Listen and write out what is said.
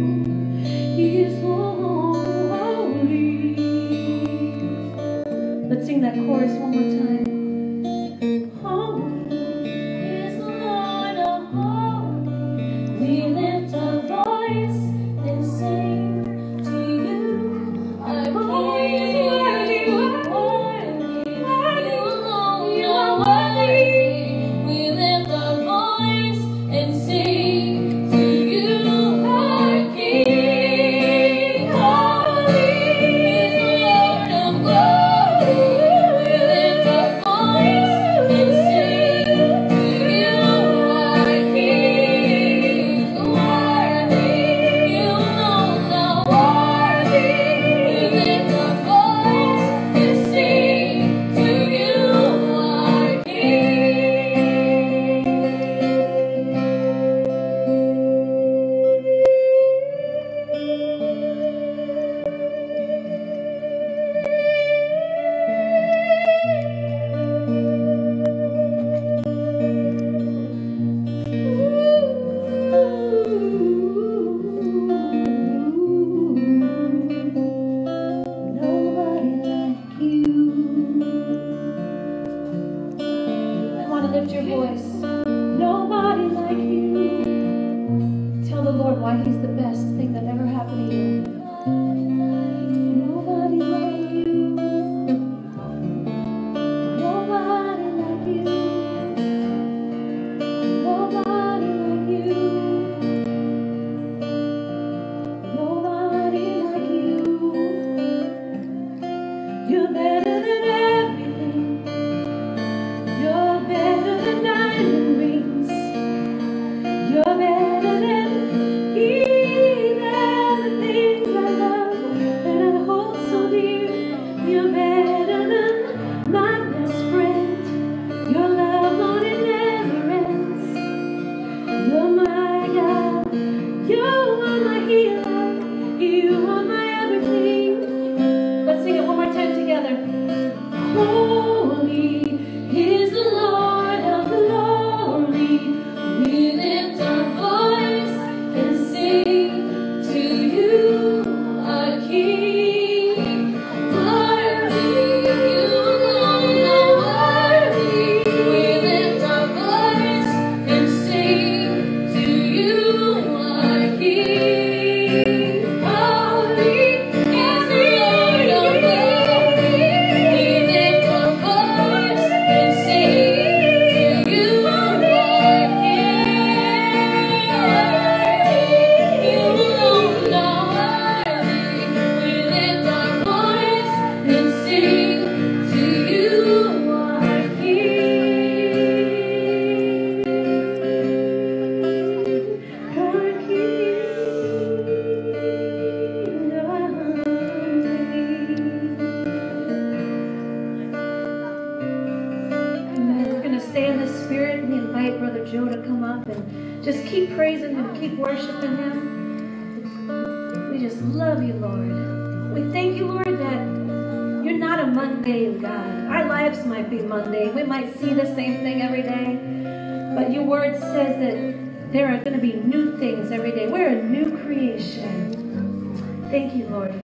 He is holy. Let's sing that chorus one more time. Holy is the Lord of hosts. We lift our voice and sing to you, our King. Worthy, you alone are worthy. We lift our voice and sing to you, our King. Holy is the Lord of glory. We lift our voice and sing to you, our King. Worthy, you alone are worthy. We lift our voice and sing to you, our King. Nobody like you. I want to lift your voice. Nobody like you. Tell the Lord why He's the best thing that ever happened to you. Nobody like you. Nobody like you. Nobody like you. Nobody like you. You're better than everything. You're better than diamond rings. You're better than even the things I love and I hold so dear. You're better than my best friend. Your love, Lord, it never ends. You're my God. You are my healer. You are my everything. Let's sing it one more time together. Holy is the Lord of glory. We lift our voice and sing to you, our King. Worthy, you alone are worthy. We lift our voice and sing to you, our King. Holy is the Lord of glory. We lift our voice and sing to you, our King. You alone are worthy. We lift our voice and sing to you, our King. Our Amen. We're going to stay in the Spirit and invite Brother Joe to come up and just keep praising Him, keep worshiping Him. We just love you, Lord. We thank you, Lord, that you're not a mundane God. Our lives might be mundane. We might see the same thing every day. But your word says that there are going to be new things every day. We're a new creation. Thank you, Lord,